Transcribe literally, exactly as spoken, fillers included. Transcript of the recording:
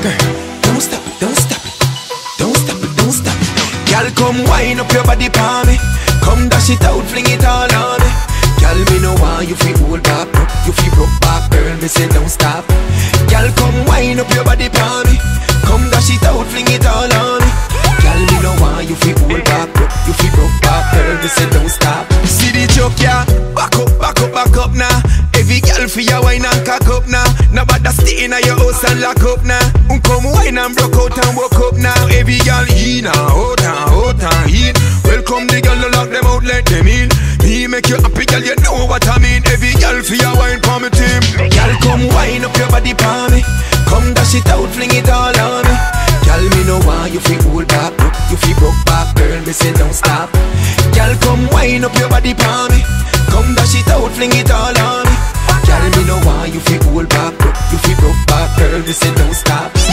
Girl, don't stop it, don't stop it, don't stop it, don't stop it. Girl, come wind up your body for me. Come dash it out, fling it all on me. Girl, me know why you feel hold back, you feel broke back, girl. Me say don't stop. Girl, come wind up your body for me. Come dash it out, fling it all on me. Girl, me know why you feel hold back, you feel broke back, girl. Me say don't stop. See the joke, yeah. Back up, back up, back up now. Every girl for your wine and cock up now. Nobody stay in your house and lock up now. Um, come wine and broke out and woke up now. Every girl in and out and out and in. Welcome the girl, lock them out, let them in. Me make you happy, girl, you know what I mean. Every girl for your wine for me team. Girl, come wine up your body for me. Come dash it out, fling it all on me. Girl, me know why you feel hold back, you feel broke back, girl. Me say don't stop. Girl, come wine up your body for me. Come dash it out, fling it all on me. Girl, me know why you feel hold back, you feel broke back, girl. Me say don't stop.